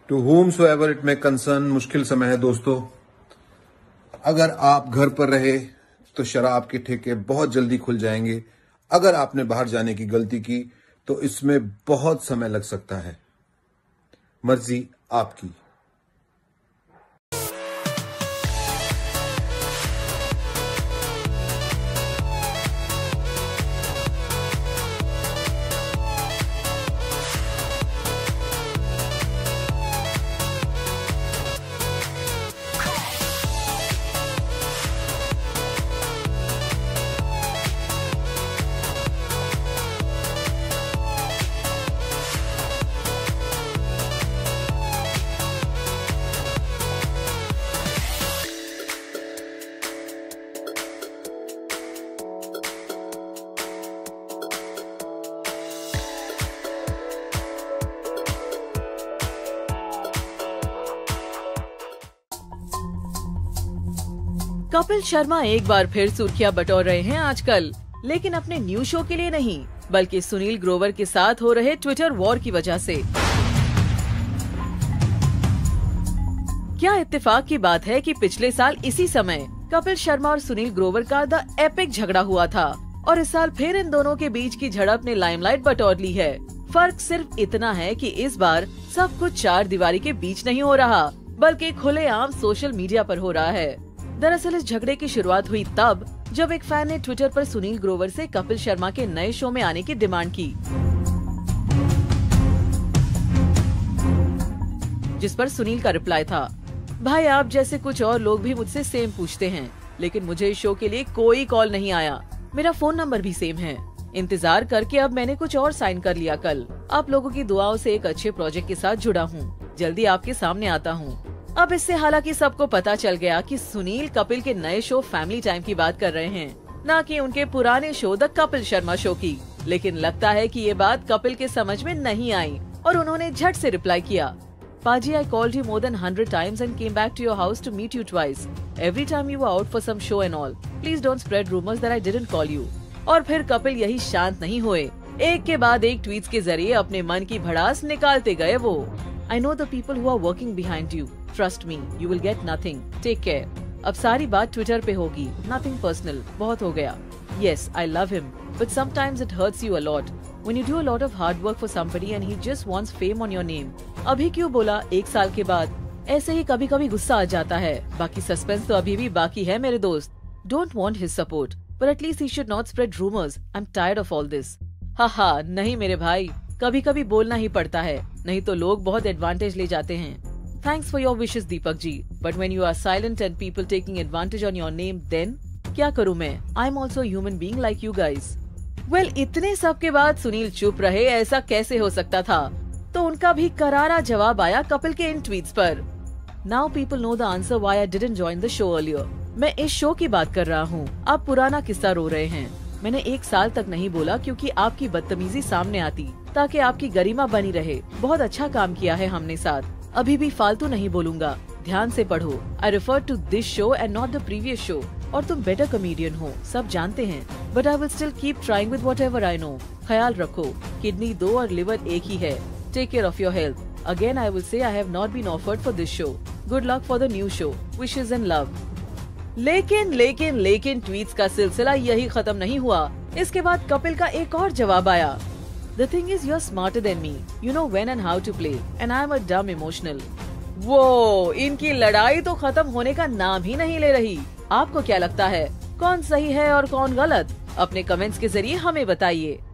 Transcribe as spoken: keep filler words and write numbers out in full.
To whom so ever it may concern, मुश्किल समय है दोस्तों। अगर आप घर पर रहे तो शराब के ठेके बहुत जल्दी खुल जाएंगे। अगर आपने बाहर जाने की गलती की तो इसमें बहुत समय लग सकता है। मर्जी आपकी। कपिल शर्मा एक बार फिर सुर्खियां बटोर रहे हैं आजकल, लेकिन अपने न्यू शो के लिए नहीं, बल्कि सुनील ग्रोवर के साथ हो रहे ट्विटर वॉर की वजह से। क्या इत्तेफाक की बात है कि पिछले साल इसी समय कपिल शर्मा और सुनील ग्रोवर का द एपिक झगड़ा हुआ था और इस साल फिर इन दोनों के बीच की झड़प ने लाइमलाइट बटोर ली है। फर्क सिर्फ इतना है कि इस बार सब कुछ चार दीवारी के बीच नहीं हो रहा, बल्कि खुलेआम सोशल मीडिया पर हो रहा है। दरअसल इस झगड़े की शुरुआत हुई तब जब एक फैन ने ट्विटर पर सुनील ग्रोवर से कपिल शर्मा के नए शो में आने की डिमांड की, जिस पर सुनील का रिप्लाई था, भाई आप जैसे कुछ और लोग भी मुझसे सेम पूछते हैं, लेकिन मुझे इस शो के लिए कोई कॉल नहीं आया। मेरा फोन नंबर भी सेम है। इंतजार करके अब मैंने कुछ और साइन कर लिया। कल आप लोगों की दुआओं से एक अच्छे प्रोजेक्ट के साथ जुड़ा हूँ। जल्दी आपके सामने आता हूँ। अब इससे हालांकि सबको पता चल गया कि सुनील कपिल के नए शो फैमिली टाइम की बात कर रहे हैं, न कि उनके पुराने show the Kapil Sharma show की। लेकिन लगता है कि ये बात कपिल के समझ में नहीं आई और उन्होंने झट से रिप्लाई किया, पाजी I called you more than hundred times and came back to your house to meet you twice. Every time you were out for some show and all. Please don't spread rumours that I didn't call you. और फिर कपिल यही शांत नहीं हुए, एक के बाद एक ट्वीट्स के जरिए अपने मन की भड़ास निकालते गए वो। I know the people who are working behind you. Trust me, you will get nothing. Take care. अब सारी बात ट्विटर पे होगी, नथिंग पर्सनल। बहुत हो गया। Yes, I love him, but sometimes it hurts you a lot when you do a lot of hard work for somebody and he just wants fame on your name. अभी क्यों बोला एक साल के बाद? ऐसे ही कभी कभी गुस्सा आ जाता है। बाकी सस्पेंस तो अभी भी बाकी है मेरे दोस्त। Don't want his support, but at least he should not spread rumors. I'm tired of all this. हा हा, नहीं मेरे भाई, कभी कभी बोलना ही पड़ता है, नहीं तो लोग बहुत एडवांटेज ले जाते हैं। Thanks for your wishes, Deepak ji, but when you are silent and people taking advantage on your name, then क्या करूँ मैं? I'm also a human being like you guys. Well, इतने सब के बाद सुनील चुप रहे, ऐसा कैसे हो सकता था? तो उनका भी करारा जवाब आया कपिल के इन ट्वीट्स पर। Now people know the answer why I didn't join the show earlier. मैं इस शो की बात कर रहा हूँ। आप पुराना किस्सा रो रहे हैं। मैंने एक साल तक नहीं बोला क्योंकि आपकी बदतमीजी सामने आती, ताकि आपकी गरिमा बनी रहे। बहुत अच्छा काम किया है हमने साथ। अभी भी फालतू नहीं बोलूंगा, ध्यान से पढ़ो। I refer to this show and not the previous show. और तुम बेटर कॉमेडियन हो, सब जानते हैं, but I will still keep trying with whatever I know. ख्याल रखो, किडनी दो और लिवर एक ही है। Take care of your health. Again I will say I have not been offered for this show. Good luck for the new show. Wishes and love. लेकिन लेकिन लेकिन ट्वीट्स का सिलसिला यही खत्म नहीं हुआ। इसके बाद कपिल का एक और जवाब आया। The thing is, you're smarter than me. You know when and how to play, and I'm a dumb emotional. वो इनकी लड़ाई तो खत्म होने का नाम ही नहीं ले रही। आपको क्या लगता है, कौन सही है और कौन गलत? अपने कमेंट्स के जरिए हमें बताइए।